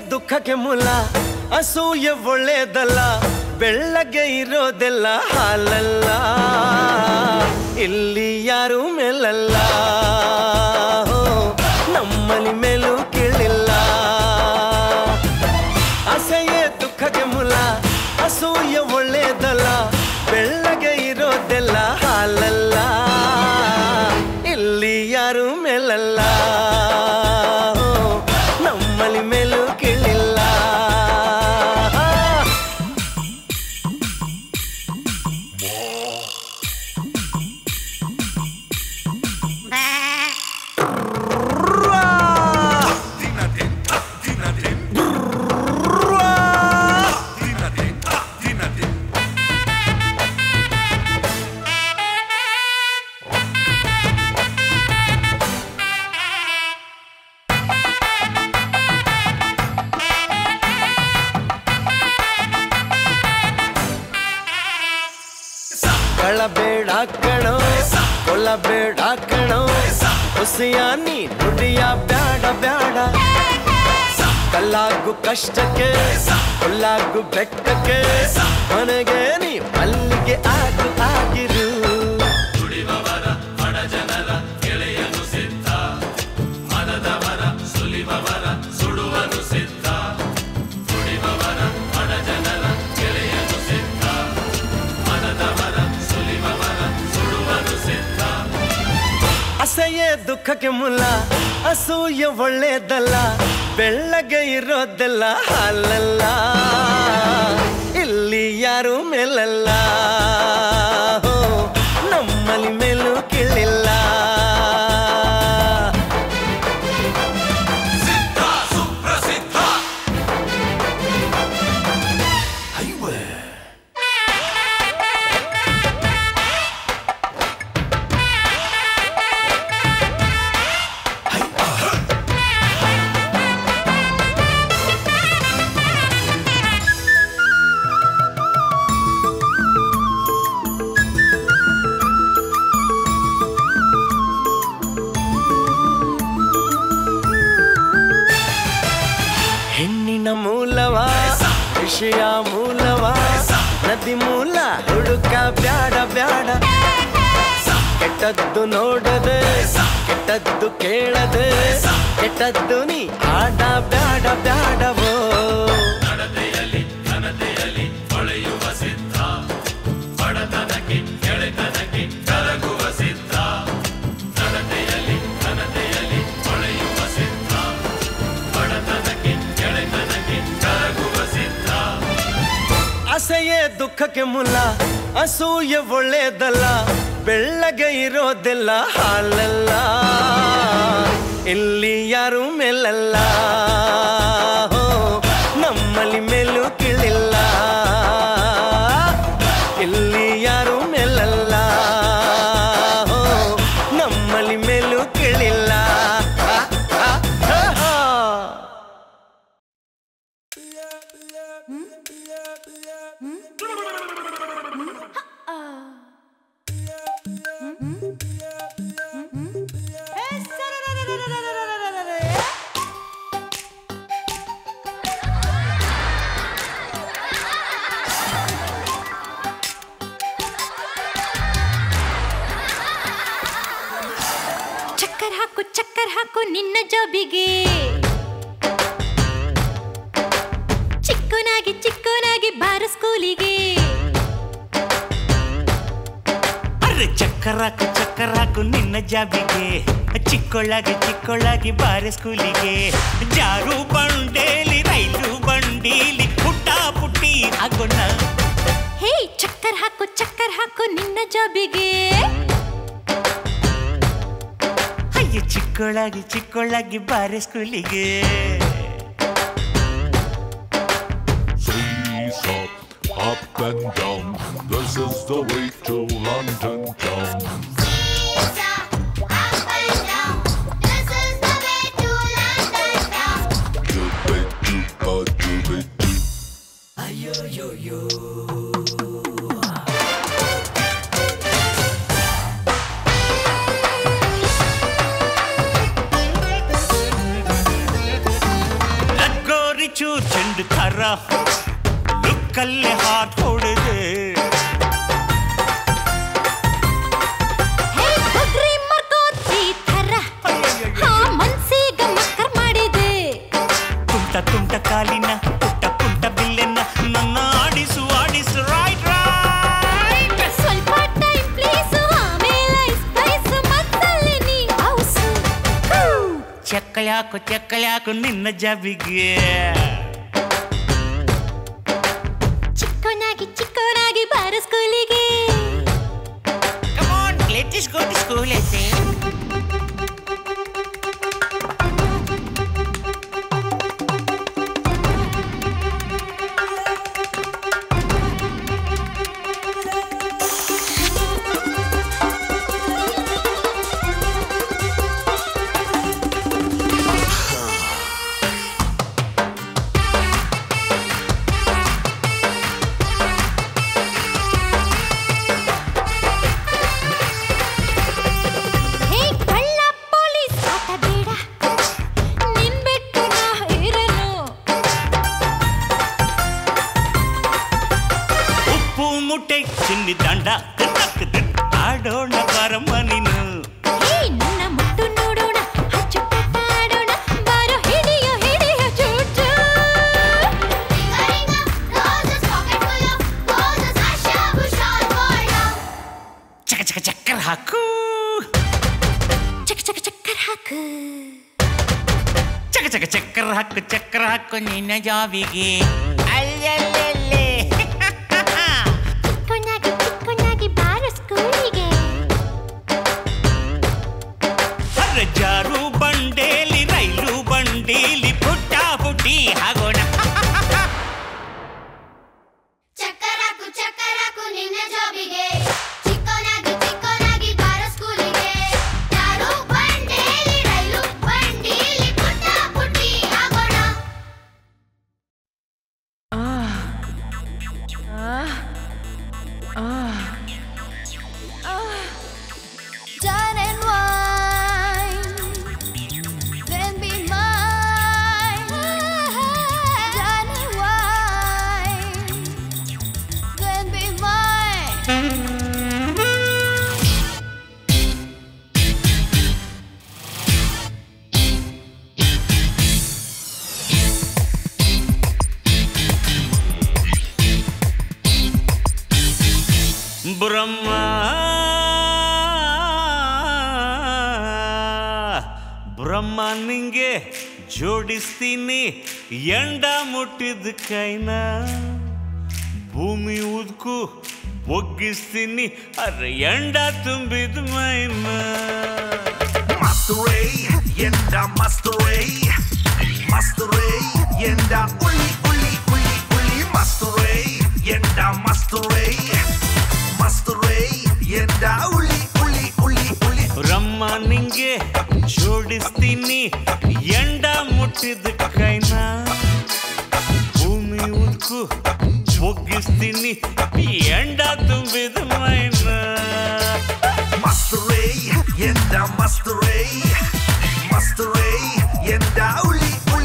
ದುಃಖಕ್ಕೆ ಮೂಲ ಅಸೂಯೆ ಒಳ್ಳೇದಲ್ಲ ಬೆಳ್ಳಗೆ ಇರೋದೆಲ್ಲ ಹಾಲಲ್ಲ ಇಲ್ಲಿ ಯಾರು ಮೇಲಲ್ಲ ನಮ್ಮನಿ ಮೇಲೂ ಕೀಳಿಲ್ಲ ಅಸೆಯೇ ದುಃಖಕ್ಕೆ ಮೂಲ ಅಸೂಯೆ ಒಳ್ಳೇದಲ್ಲ ಬೆಳ್ಳಗೆ ಇರೋದೆಲ್ಲ ಹಾಲಲ್ಲ ಇಲ್ಲಿ ಯಾರು ಮೇಲಲ್ಲ ನಮ್ಮಲಿ ಮೇಲೂ ಕೀಳಿಲ್ಲ ಬೇಡ ಕಣೋ ಕೊಲ್ಲ ಬೇಡ ಕಣೋ ಹುಸಿಯ ನೀ ನುಡಿಯ ಬ್ಯಾಡ ಬ್ಯಾಡ ಕಲ್ಲಾಗು ಕಷ್ಟಕ್ಕೆ ಕೊಲ್ಲಾಗು ಬೆಟ್ಟಕ್ಕೆ ಮನೆಗೆ ನೀ ಮಲ್ಲಿಗೆ ಆಗು ಆಗಿರು ದುಡಿಬವರ ಬಡ ಜನರ ಗೆಳೆಯನು ಸಿದ್ಧ ಮನದವರ ಸುಲಿಬವರ ಸುಡುವನು ಸಿದ್ಧ ದುಡಿಬವರ ಬಡ ಜನರ ಗೆಳೆಯನು ಸಿದ್ಧ ಮನದವರ ಅಸೆಯೇ ದುಃಖಕ್ಕೆ ಮೂಲ ಅಸೂಯೆ ಒಳ್ಳೇದಲ್ಲ ಬೆಳ್ಳಗೆ ಇರೋದೆಲ್ಲ ಹಾಲಲ್ಲ ಇಲ್ಲಿ ಯಾರು ಮೇಲಲ್ಲ ನಮ್ಮಲಿ ಮೇಲೂ ಕೀಳಿಲ್ಲ ಮೂಲವಾ ವಿಷಯ ಮೂಲವಾ ನದಿ ಮೂಲ ಹುಡುಕ ಬ್ಯಾಡ ಬ್ಯಾಡ ಕೆಟ್ಟದ್ದು ನೋಡದೆ ಕೆಟ್ಟದ್ದು ಕೇಳದೆ ಕೆಟ್ಟದ್ದು ನೀ ಆಡ ಬ್ಯಾಡ ಬ್ಯಾಡವೋ ನಡತೆಯಲ್ಲಿ ಘನತೆಯಲ್ಲಿ ಹೊಳೆಯುವ ಸಿದ್ಧ ಬಡತನಕ್ಕೆ ಕೆಳೆತನಕ್ಕೆ ಕರಗುವ ಸಿದ್ಧ ನಡತೆಯಲ್ಲಿ ಘನತೆಯಲ್ಲಿ ಹೊಳೆಯುವ ಸಿದ್ಧ ಬಡತನಕ್ಕೆ ಕೆಳೆತನಕ್ಕೆ ಕರಗುವ ಸಿದ್ಧ ಅಸೆಯೇ ದುಃಖಕ್ಕೆ ಮೂಲ ಅಸೂಯೆ ಒಳ್ಳೇದಲ್ಲ ಬೆಳ್ಳಗೆ ಇರೋದೆಲ್ಲ ಹಾಲಲ್ಲ ಇಲ್ಲಿ ಯಾರು ಮೇಲಲ್ಲ ನಮ್ಮಲಿ ಮೇಲೂ ಕೀಳಿಲ್ಲ ಇಲ್ಲಿ ಯಾರು ಮೇಲಲ್ಲ ನಮ್ಮಲಿ ಮೇಲೂ ಕೀಳಿಲ್ಲ ಚಕ್ಕರ್ ಹಾಕು ನಿನ್ನ ಜಾಬಿಗೆ ಚಿಕ್ಕೋನಾಗಿ ಬಾರ ಸ್ಕೂಲಿಗೆ ಅರೆ ಚಕ್ಕರ್ ಹಾಕು ನಿನ್ನ ಜಾಬಿಗೆ ಚಿಕ್ಕೊಳ್ಳಾಗಿ ಬಾರ ಸ್ಕೂಲಿಗೆ ಜಾರು ಬಂಡೇಲಿ ರೈಲು ಬಂಡೀಲಿ ಪುಟ್ಟ ಪುಟ್ಟಿ ಆಗೋಣ ಹೇ ಚಕ್ಕರ್ ಹಾಕು ನಿನ್ನ ಜಾಬಿಗೆ ಚಿಕ್ಕೊಳ್ಳಾಗಿ ಬಾರೆ ಸ್ಕೂಲಿಗೆ Up and down, this is the way to London town. Up and down, this is the way to London town. Doobie-doo-ba-doobie-doo. Ayo yo yo. ಕಲ್ಲೆ ಹಾಟ್ ಹೊಡೆದೆ ತುಂಟ ಕಾಲಿನ ಪುಟ್ಟ ಪುಟ್ಟ ಬಿಲ್ಲೆನ್ನ ನನ್ನ ಆಡಿಸು ಆಡಿಸು ರೈಟ್ ರೈಟ್ ಸ್ವಲ್ಪ ಟೈಮ್ ಪ್ಲೀಸ್ ಆಮೇಲೆ ಸ್ಪೈಸ್ ಮತ್ತಲ್ಲಿ ನೀ ಹೌಸು ಚಕ್ಕಳ್ಯಾಕು ನಿನ್ನ ಜಾಬಿಗೆ ಚಿಕ್ಕೋನಾಗಿ ಬಾರ ಸ್ಕೂಲಿಗೆ come on let's go to school ಐತೆ ಚಿನ್ನಿ ದಂಡ ಆಡೋಣ ಬಾರಮ್ಮ ನೀನು ನನ್ನ ಮುಟ್ಟು ನೋಡೋಣ ಅಚ್ಚುಕಟ್ಟಾಡೋಣ ಬಾರೋ ಹಿಡಿಯೋ ಚೂಚು ಚಕ ಚಕ ಚಕ್ಕರ್ ಹಾಕು ಚಕ್ಕರ್ ಹಾಕು ಚಕ ಚಕ ಚಕ್ಕರ್ ಹಾಕು ನಿನ್ನ ಜಾಬಿಗೆ ಅಲ್ಲಲ್ಲೇ ಚಿಕ್ಕೋನಾಗಿ ಬಾರ ಸ್ಕೂಲಿಗೆ ಜಾರು ಬಂಡೇಲಿ ರೈಲು ಬಂಡೀಲಿ ಪುಟ್ಟ ಪುಟ್ಟಿ ಆಗೋಣ ಚಕ್ಕರಾಕು ನಿನ್ನ ಜಾಬಿಗೆ ಚಿಕ್ಕೋನಾಗಿ ಬಾರ ಸ್ಕೂಲಿಗೆ ಯಾರು ಬಂಡೇಲಿ ರೈಲು ಬಂಡೀಲಿ ಪುಟ್ಟ ಪುಟ್ಟಿ ಆಗೋಣ Done and wine, then be mine. Done and wine, then be mine. ಬ್ರಹ್ಮ ನಿಂಗೆ ಜೋಡಿಸ್ತೀನಿ ಎಂಡ ಮುಟ್ಟಿದ ಕೈನ ಭೂಮಿ ಉದ್ಕು ಒಗ್ಗಿಸ್ತೀನಿ ಅರೆ ಎಂಡ ತುಂಬಿದ ಮೈನ ಮಸ್ತುರೇ ಎಂಡ ಮಸ್ತುರೇ ಎಂಡ ಉಳಿ ಮಸ್ತುರೇ ಎಂಡ ಮಸ್ತುರೇ ಎಂಡ ಉಳಿ ಬ್ರಹ್ಮ ನಿಂಗೆ ಜೋಡಿಸ್ತೀನಿ ಎಂಡ ಮುಟ್ಟಿದ ಕೈನ ಭೂಮಿ ಉದ್ಕು ಒಗ್ಗಿಸ್ತೀನಿ ಎಂಡ ತುಂಬಿದ ಮೈನ ಮಸ್ತುರೇ ಎಂಡ ಮಸ್ತುರೇ ಎಂಡ ಉಳಿ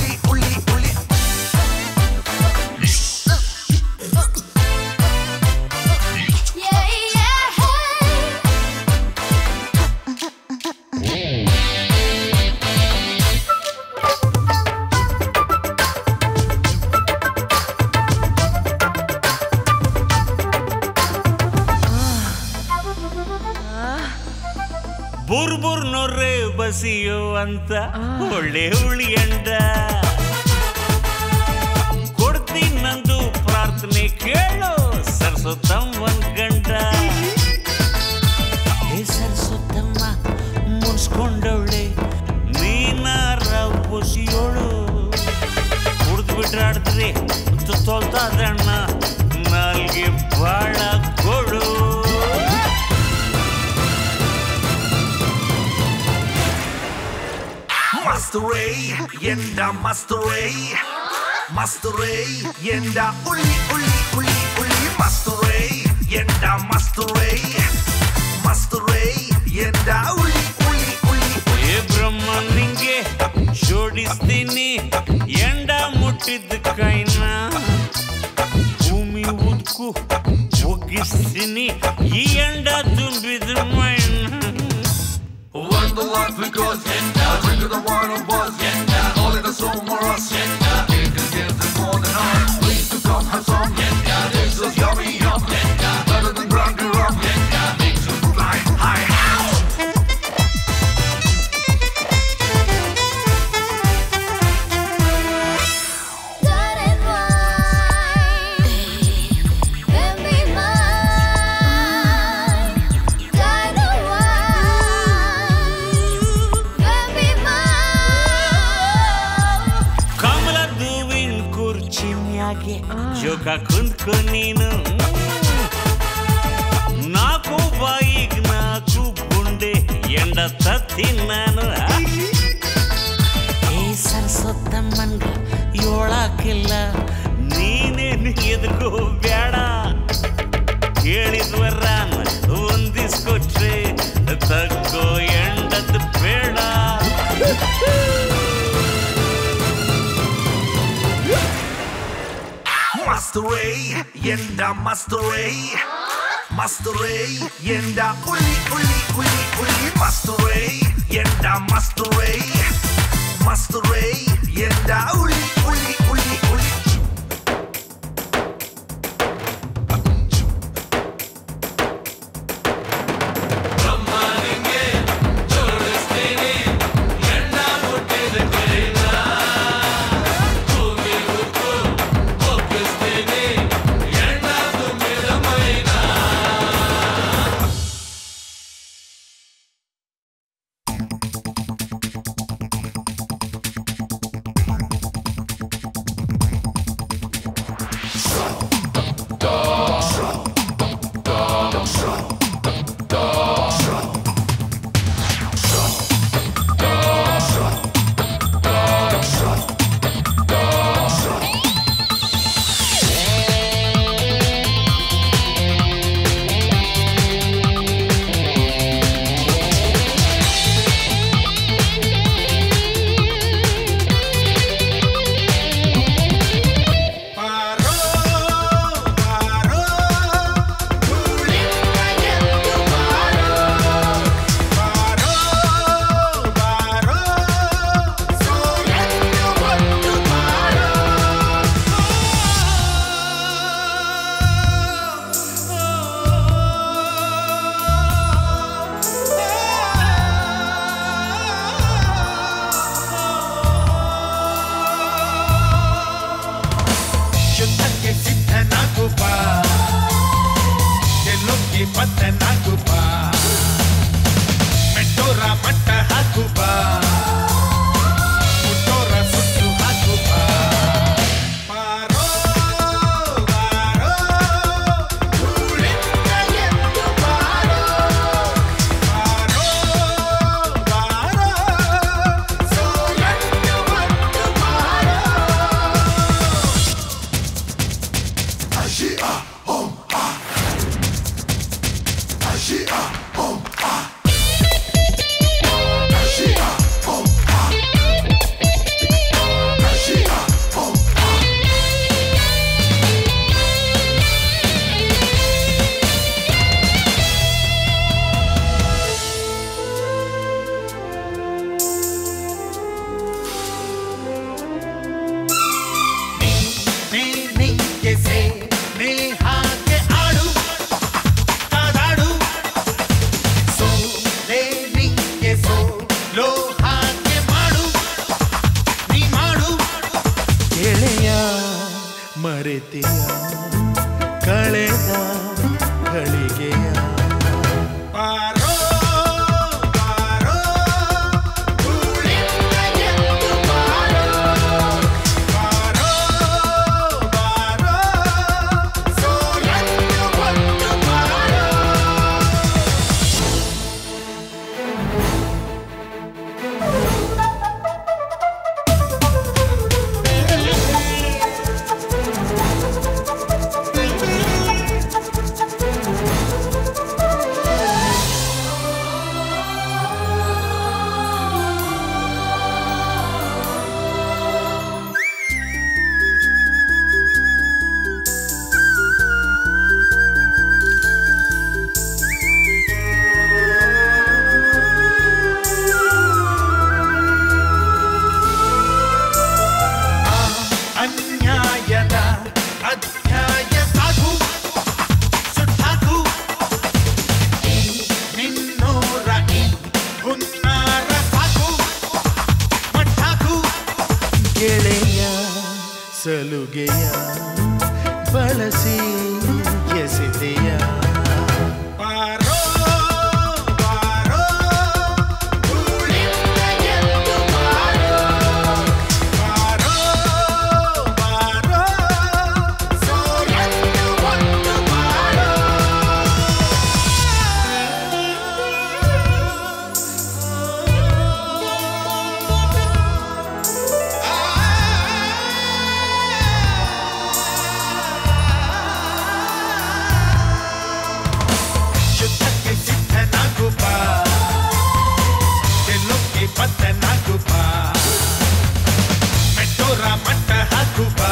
ಬುರ್ಬುರ್ ನೊರ್ರೆ ಬಸಿಯೋ ಅಂತ ಒಳ್ಳೆ ಹುಳಿ ಅಂಡ ಕೊಡ್ತೀನಿ ನಂದು ಪ್ರಾರ್ಥನೆ ಕೇಳು ಸರಸ್ವತಮ್ಮನ್ ಗಂಡ ಹೇ ಸರಸ್ವತಮ್ಮ ಮುನ್ಸ್ಕೊಂಡವಳೆ ನೀನಾರ ಬಸಿಯೋಳು ಕುಡ್ದು ಬಿಟ್ರಾಡಿದ್ರೆ ತೊಲ್ತಾದಣ್ಣ ನಾಲ್ಗೆ ಬಾಳ ಕೊಡು ಮಸ್ತುರೇ ಎಂಡ ಮಸ್ತುರೇ ಎಂಡ ಉಳಿ ಮಸ್ತುರೇ ಎಂಡ ಮಸ್ತುರೇ ಎಂಡ ಉಳಿ ಏ ಬ್ರಹ್ಮ ನಿಂಗೆ ಜೋಡಿಸ್ತೀನಿ ಎಂಡ ಮುಟ್ಟಿದ್ದ ಕೈನ ಭೂಮಿ ಈ ಎಂಡ ತುಂಬಿದ ಮೈನ್ When the life we goes, drink of the wine of buzz, all in the soul more us, get the morning on, please to come have some, this is yummy yum, better than brandy rum, makes you fly high. ಜೋಕ ಕುಂತ್ಕೊ ನೀನು ನಾಲ್ಕು ಬಾಯಿಗ್ ನಾಲ್ಕು ಗುಂಡೆ ಎಂಡ ತತ್ತಿ ನಾನು ಏ ಸರಸ್ವತಮ್ಮನ್ಗ ಯೋಳಾಕಿಲ್ಲ ನೀನೇನು ಎದುರು ಬೇಡ ಕೇಳಿದ್ವರ ಒಂದಿಸ್ಕೊಟ್ರೆ ತಕ್ಕೋ ಎಂಡದ್ ಬೇಡ Master Ray, yenda Master Ray, Master Ray, yenda uli uli uli uli, Master Ray, yenda Master Ray, Master Ray, yenda uli uli uli uli. ಸಲುಗೆಯ ಬಳಸಿ ಎಸೆದೆಯ ಬಾರೋ ಬಾರೋ ಧೂಳಿಂದ ಎದ್ದು ಬಾರೋ ಬಾರೋ ಬಾರೋ ಸೂರ್ಯನು ಒಂದು ಬಾರೋ ಶುದ್ಧಕ್ಕೆ ಸಿದ್ಧನಾಗು ಬಾ ಗೆಲ್ಲೋಕ್ಕೆ ಬದ್ಧನಾಗು ಬಾ ಮೆಟ್ಟೋರ ಮಟ್ಟ ಹಾಕು ಬಾ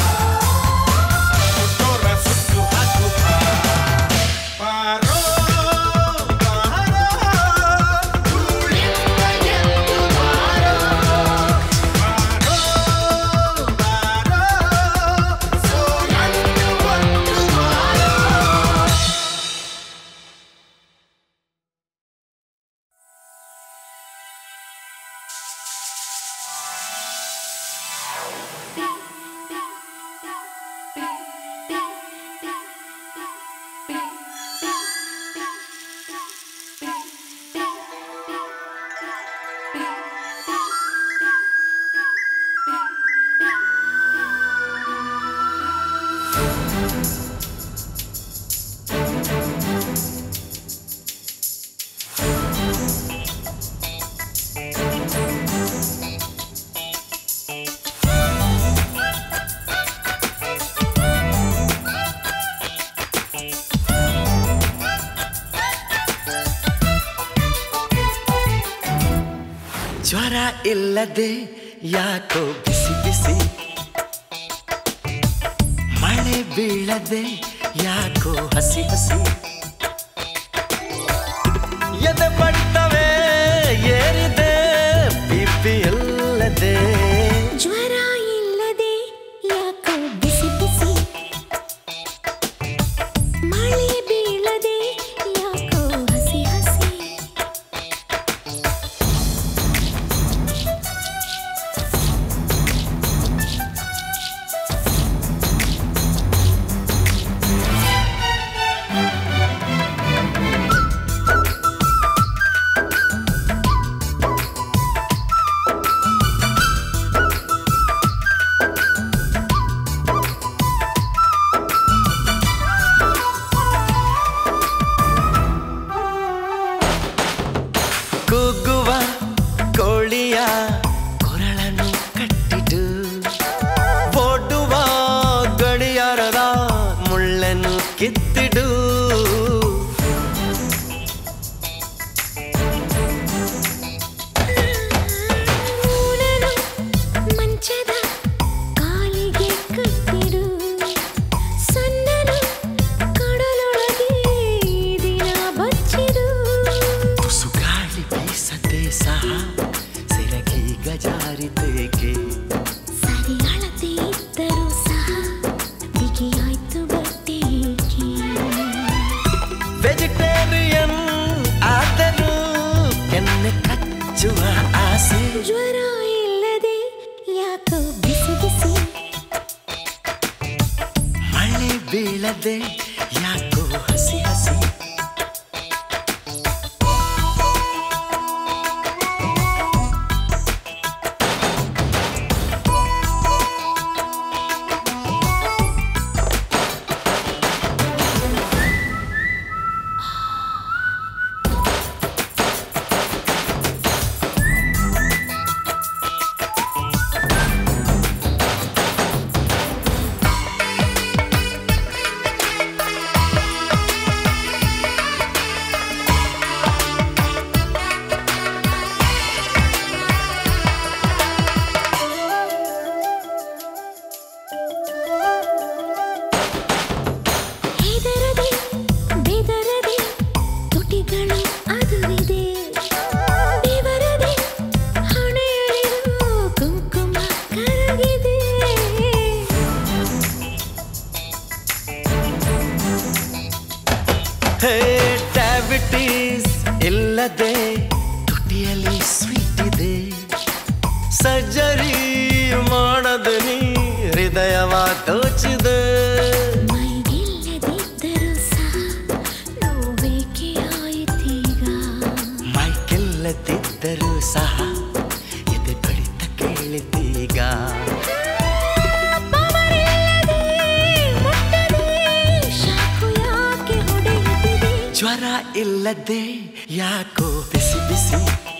ಸುಟ್ಟೋರ ಸುಟ್ಟು ಹಾಕು ಬಾ ಬಾರೋ ಬಾರೋ ಧೂಳಿಂದ ಎದ್ದು ಬಾರೋ ಬಾರೋ ಬಾರೋ ಸೂರ್ಯನು ಒಂದು ಬಾರೋ ಜ್ವರ ಇಲ್ಲದೆ ಯಾಕೋ ಬಿಸಿ ಬಿಸಿ ಮಳೆ ಬೀಳದೆ ಯಾಕೋ ಹಸಿ ಹಸಿ ಎದೆ ಬಟ್ಟವೇ ಏರಿದೆ ಬಿಪಿ ಇಲ್ಲದೆ ಜ್ವರ ಇಲ್ಲದೆ ಯಾಕೋ ಬಿಸಿ ಬಿಸಿ ಮಳೆ ಬೀಳದೆ ಯಾಕೋ ಹಸಿ ಹಸಿ ಕೂಗುವ ಕೋಳಿಯ ಕೊರಳನ್ನು ಕಟ್ಟಿಡು ಓಡುವ ಗಡಿಯಾರದ ಮುಳ್ಳನ್ನು ಕಿತ್ತಿಡು ಮೂಡಲು ಮಂಚದ ಕಾಲಿಗೆ ಕಟ್ಟಿಡು ಸಣ್ಣನು ಕಡಲೊಳಗೆ ದಿನ ಬಚ್ಚಿಡು ತುಸು ಗಾಳಿ ಬೀಸದೆ ಸಹ ಸೆರಗೀಗ ಜಾರಿತೇಕೆ ಸರಿ ಅಳತೆ ಇದ್ದರೂ ಸಹ ಬಿಗಿಯಾಯ್ತು ಬಟ್ಟೆ ಏಕೆ ವೆಜಿಟೇರಿಯನ್ ಆದರೂ ಕೆನ್ನೆ ಕಚ್ಚುವ ಆಸೆ ಜ್ವರ ಇಲ್ಲದೆ ಯಾಕೋ ಬಿಸಿ ಬಿಸಿ ಮಳೆ ಬೀಳದೆ ಯಾಕೋ ಹಸಿ ಹಸಿ ಹೆದರದೆ ಬೆದರದೆ ತುಟಿಗಳು ಅದುರಿದೆ ಬೆವರದೆ ಹಣೆಯಲ್ಲಿರೋ ಕುಂಕುಮ ಕರಗಿದೆ ಹೇ ಡಯಾಬಿಟೀಸ್ ಇಲ್ಲದೆ ತುಟಿಯಲ್ಲಿ ಸ್ವೀಟ್ ಇದೆ ಸರ್ಜರಿ ಮಾಡದೆ ನೀ ಹೃದಯವ ದೋಚಿದೆ ಮೈಗಿಲ್ಲದಿದ್ದರೂ ಸಹ ನೋವೇಕೆ ಆಯಿತೀಗ ಮೈಗೆಲ್ಲದಿದ್ದರೂ ಸಹ ಎದೆ ಬಡಿತ ಕೇಳಿತೀಗ ಶಾಕು ಯಾಕೆ ಹೊಡೆಯುತ್ತಿದೆ ಜ್ವರ ಇಲ್ಲದೆ ಯಾಕೋ ಬಿಸಿ ಬಿಸಿ